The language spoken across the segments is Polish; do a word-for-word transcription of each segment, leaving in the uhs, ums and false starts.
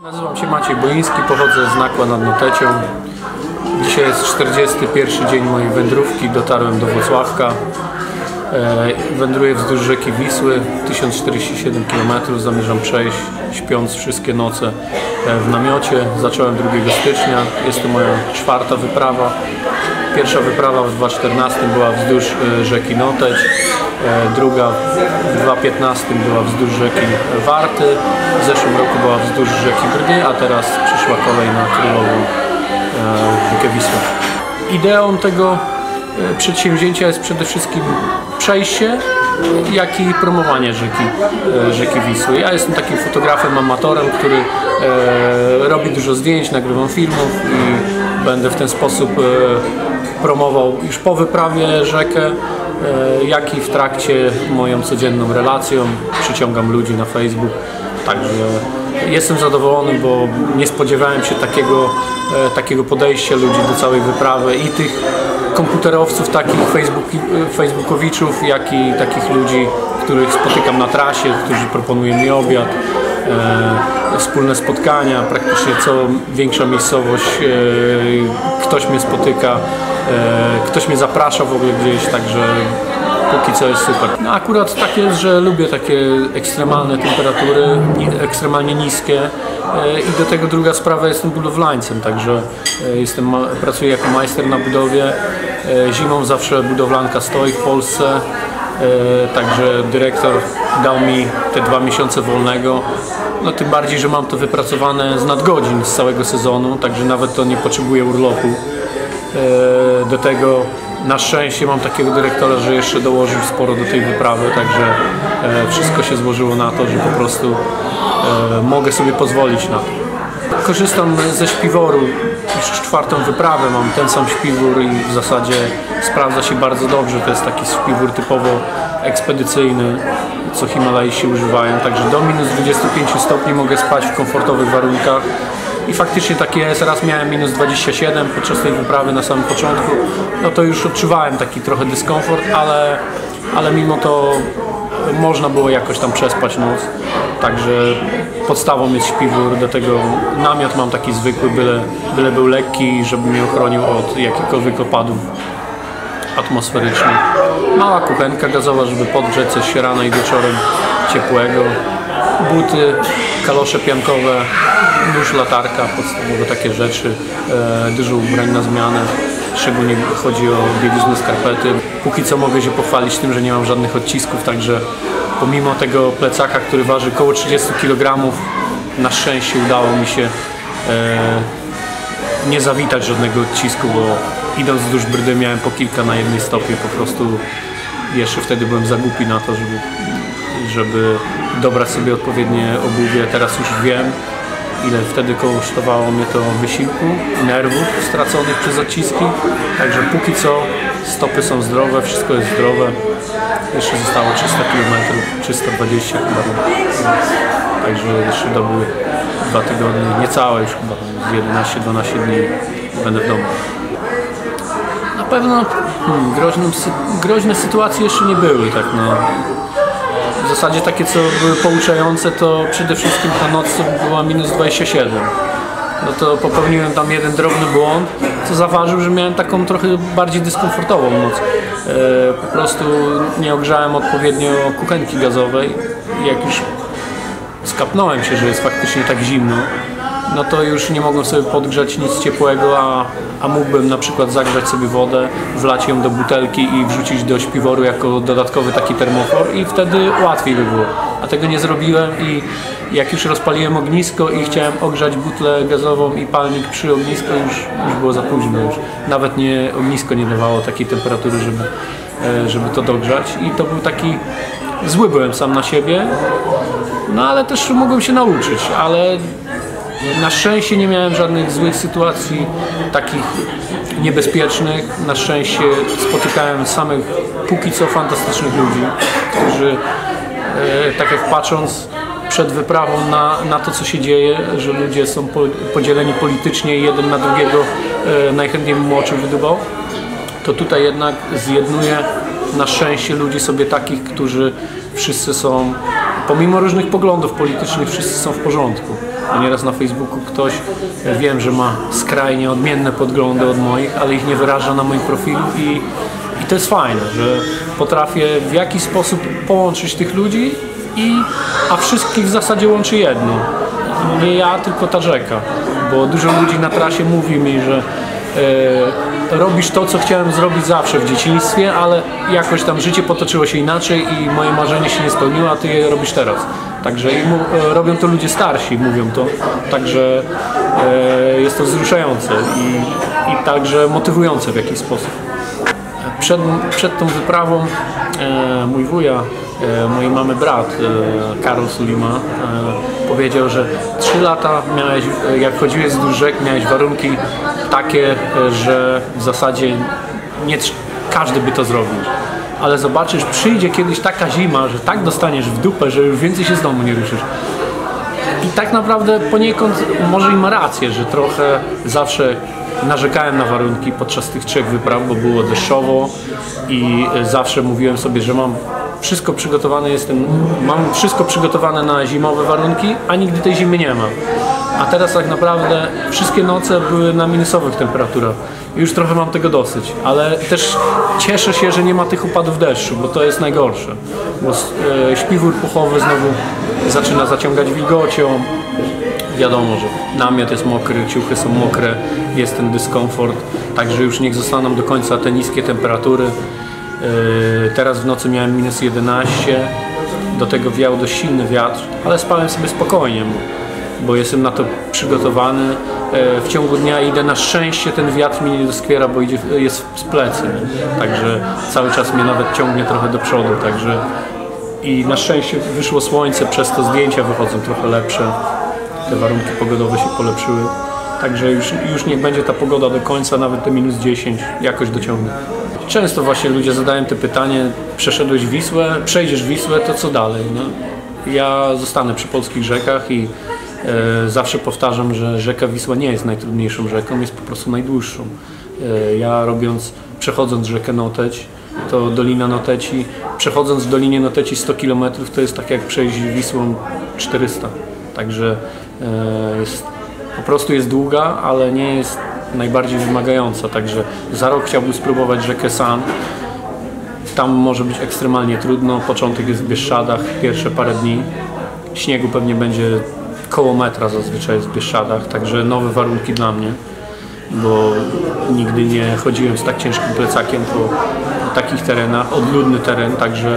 Nazywam się Maciej Boiński, pochodzę z Nakła nad Notecią. Dzisiaj jest czterdziesty pierwszy dzień mojej wędrówki, dotarłem do Włocławka. Wędruję wzdłuż rzeki Wisły, tysiąc czterdzieści siedem kilometrów, zamierzam przejść śpiąc wszystkie noce w namiocie. Zacząłem drugiego stycznia, jest to moja czwarta wyprawa. Pierwsza wyprawa w dwa tysiące czternastym była wzdłuż rzeki Noteć, druga w dwa tysiące piętnastym była wzdłuż rzeki Warty, w zeszłym roku była wzdłuż rzeki Brdy, a teraz przyszła kolej na królową rzekę Wisłę. Ideą tego przedsięwzięcia jest przede wszystkim przejście, jak i promowanie rzeki, rzeki Wisły. Ja jestem takim fotografem, amatorem, który e, robi dużo zdjęć, nagrywam filmów i będę w ten sposób e, promował już po wyprawie rzekę, e, jak i w trakcie moją codzienną relacją. Przyciągam ludzi na Facebook, także jestem zadowolony, bo nie spodziewałem się takiego, e, takiego podejścia ludzi do całej wyprawy i tych komputerowców, takich Facebook, facebookowiczów, jak i takich ludzi, których spotykam na trasie, którzy proponują mi obiad, e, wspólne spotkania, praktycznie co większa miejscowość, e, ktoś mnie spotyka, e, ktoś mnie zaprasza w ogóle gdzieś, także póki co jest super. No akurat tak jest, że lubię takie ekstremalne temperatury, ekstremalnie niskie i do tego druga sprawa, jestem budowlańcem, także jestem, pracuję jako majster na budowie. Zimą zawsze budowlanka stoi w Polsce, także dyrektor dał mi te dwa miesiące wolnego. No tym bardziej, że mam to wypracowane z nadgodzin z całego sezonu, także nawet to nie potrzebuję urlopu. Do tego na szczęście mam takiego dyrektora, że jeszcze dołożył sporo do tej wyprawy, także e, wszystko się złożyło na to, że po prostu e, mogę sobie pozwolić na to. Korzystam ze śpiworu, już czwartą wyprawę mam ten sam śpiwór i w zasadzie sprawdza się bardzo dobrze. To jest taki śpiwór typowo ekspedycyjny, co Himalajsi używają, także do minus dwudziestu pięciu stopni mogę spać w komfortowych warunkach. I faktycznie tak jest, raz miałem minus dwadzieścia siedem podczas tej wyprawy na samym początku, no to już odczuwałem taki trochę dyskomfort, ale, ale mimo to można było jakoś tam przespać noc, także podstawą jest śpiwór, do tego namiot mam taki zwykły, byle, byle był lekki, żeby mnie ochronił od jakichkolwiek opadów atmosferycznych. Mała kuchenka gazowa, żeby podgrzeć coś rano i wieczorem ciepłego. Buty, kalosze piankowe, nóż, latarka, podstawowe takie rzeczy, e, dużo ubrań na zmianę, szczególnie chodzi o bieliznę, skarpety. Póki co mogę się pochwalić tym, że nie mam żadnych odcisków, także pomimo tego plecaka, który waży około trzydziestu kilogramów, na szczęście udało mi się e, nie zawitać żadnego odcisku, bo idąc wzdłuż Brdy miałem po kilka na jednej stopie, po prostu jeszcze wtedy byłem za głupi na to, żeby żeby dobrać sobie odpowiednie obuwie. Teraz już wiem, ile wtedy kosztowało mnie to wysiłku, nerwów straconych przez odciski. Także póki co stopy są zdrowe, wszystko jest zdrowe. Jeszcze zostało trzysta kilometrów, trzysta dwadzieścia chyba. Także jeszcze dobyły dwa tygodnie, niecałe już chyba, z jedenaście dwanaście dni będę w domu. Na pewno hmm, groźne, groźne sytuacje jeszcze nie były, tak no. W zasadzie takie, co były pouczające, to przede wszystkim ta noc była minus dwadzieścia siedem. No to popełniłem tam jeden drobny błąd, co zaważył, że miałem taką trochę bardziej dyskomfortową noc. E, po prostu nie ogrzałem odpowiednio kuchenki gazowej i jak już skapnąłem się, że jest faktycznie tak zimno, no to już nie mogłem sobie podgrzać nic ciepłego, a, a mógłbym na przykład zagrzać sobie wodę, wlać ją do butelki i wrzucić do śpiworu jako dodatkowy taki termofor i wtedy łatwiej by było. A tego nie zrobiłem i jak już rozpaliłem ognisko i chciałem ogrzać butlę gazową i palnik przy ognisku, już, już było za późno. Już nawet nie, ognisko nie dawało takiej temperatury, żeby, żeby to dogrzać i to był taki, zły byłem sam na siebie, no ale też mogłem się nauczyć, ale na szczęście nie miałem żadnych złych sytuacji, takich niebezpiecznych. Na szczęście spotykałem samych póki co fantastycznych ludzi, którzy, e, tak jak patrząc przed wyprawą na, na to, co się dzieje, że ludzie są po, podzieleni politycznie i jeden na drugiego e, najchętniej bym oczy wydubał, to tutaj jednak zjednuje na szczęście ludzi sobie takich, którzy wszyscy są, pomimo różnych poglądów politycznych, wszyscy są w porządku. bo nieraz na Facebooku ktoś, wiem, że ma skrajnie odmienne podglądy od moich, ale ich nie wyraża na moim profilu i, i to jest fajne, że potrafię w jakiś sposób połączyć tych ludzi, i, a wszystkich w zasadzie łączy jedno. Nie ja, tylko ta rzeka, bo dużo ludzi na trasie mówi mi, że e, robisz to, co chciałem zrobić zawsze w dzieciństwie, ale jakoś tam życie potoczyło się inaczej i moje marzenie się nie spełniło, a ty je robisz teraz. Także i mu, e, robią to ludzie starsi, mówią to, także e, jest to wzruszające i, i także motywujące w jakiś sposób. Przed, przed tą wyprawą e, mój wuja, e, mojej mamy brat, e, Karol Sulima, e, powiedział, że trzy lata miałeś, jak chodziłeś wzdłuż rzek, miałeś warunki takie, e, że w zasadzie nie każdy by to zrobił. Ale zobaczysz, przyjdzie kiedyś taka zima, że tak dostaniesz w dupę, że już więcej się z domu nie ruszysz. I tak naprawdę poniekąd może i ma rację, że trochę zawsze narzekałem na warunki podczas tych trzech wypraw, bo było deszczowo i zawsze mówiłem sobie, że mam wszystko przygotowane, jestem, mam wszystko przygotowane na zimowe warunki, a nigdy tej zimy nie ma. A teraz tak naprawdę wszystkie noce były na minusowych temperaturach. Już trochę mam tego dosyć, ale też cieszę się, że nie ma tych upadów deszczu, bo to jest najgorsze. Bo e, śpiwór puchowy znowu zaczyna zaciągać wilgocią. Wiadomo, że namiot jest mokry, ciuchy są mokre, jest ten dyskomfort, także już niech zostaną do końca te niskie temperatury. Yy, teraz w nocy miałem minus jedenaście, do tego wiał dość silny wiatr, ale spałem sobie spokojnie, bo, bo jestem na to przygotowany. Yy, w ciągu dnia idę, na szczęście ten wiatr mnie nie doskwiera, bo idzie, jest z plecy, nie? Także cały czas mnie nawet ciągnie trochę do przodu, także i na szczęście wyszło słońce, przez to zdjęcia wychodzą trochę lepsze. Te warunki pogodowe się polepszyły, także już, już niech będzie ta pogoda do końca, nawet te minus dziesięć jakoś dociągnie. Często właśnie ludzie zadają te pytanie, przeszedłeś Wisłę, przejdziesz Wisłę, to co dalej? No, ja zostanę przy polskich rzekach i e, zawsze powtarzam, że rzeka Wisła nie jest najtrudniejszą rzeką, jest po prostu najdłuższą. E, ja robiąc, przechodząc rzekę Noteć, to Dolina Noteci, przechodząc w Dolinie Noteci sto kilometrów, to jest tak jak przejść Wisłą czterysta. Także e, jest, po prostu jest długa, ale nie jest najbardziej wymagająca. Także za rok chciałbym spróbować rzekę San. Tam może być ekstremalnie trudno. Początek jest w Bieszczadach, pierwsze parę dni. Śniegu pewnie będzie koło metra zazwyczaj jest w Bieszczadach, także nowe warunki dla mnie, bo nigdy nie chodziłem z tak ciężkim plecakiem po takich terenach, odludny teren, także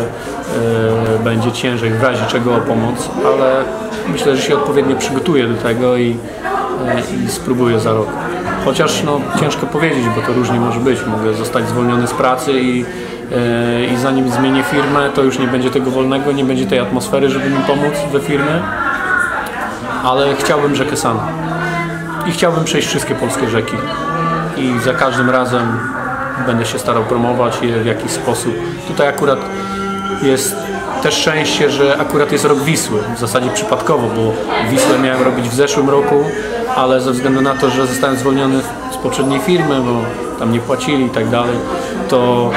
e, będzie ciężej w razie czego o pomoc, ale myślę, że się odpowiednio przygotuję do tego i, e, i spróbuję za rok. Chociaż no, ciężko powiedzieć, bo to różnie może być. Mogę zostać zwolniony z pracy i, e, i zanim zmienię firmę, to już nie będzie tego wolnego, nie będzie tej atmosfery, żeby mi pomóc we firmie, ale chciałbym rzekę San i chciałbym przejść wszystkie polskie rzeki i za każdym razem będę się starał promować je w jakiś sposób. Tutaj akurat jest też szczęście, że akurat jest rok Wisły, w zasadzie przypadkowo, bo Wisłę miałem robić w zeszłym roku, ale ze względu na to, że zostałem zwolniony z poprzedniej firmy, bo tam nie płacili i tak dalej, to,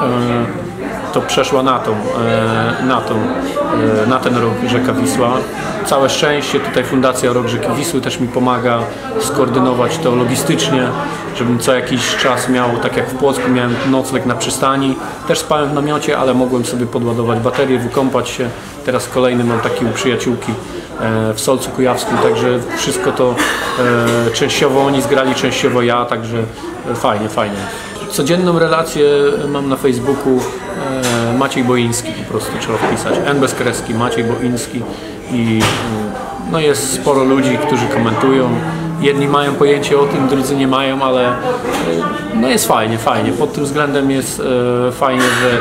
e, to przeszła na, tą, e, na, tą, e, na ten rok rzeka Wisła. Całe szczęście, tutaj Fundacja Rok Rzeki Wisły też mi pomaga skoordynować to logistycznie, żebym co jakiś czas miał, tak jak w Płocku miałem nocleg na przystani. Też spałem w namiocie, ale mogłem sobie podładować baterię, wykąpać się. Teraz kolejny mam taki u przyjaciółki w Solcu Kujawskim, także wszystko to e, częściowo oni zgrali, częściowo ja, także fajnie, fajnie. Codzienną relację mam na Facebooku, e, Maciej Boiński po prostu trzeba wpisać, N bez kreski, Maciej Boiński i no jest sporo ludzi, którzy komentują. Jedni mają pojęcie o tym, drudzy nie mają, ale no jest fajnie, fajnie. Pod tym względem jest e, fajnie, że,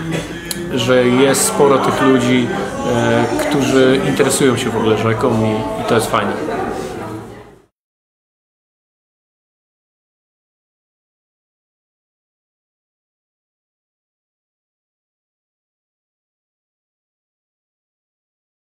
że jest sporo tych ludzi, e, którzy interesują się w ogóle rzeką i, i to jest fajne.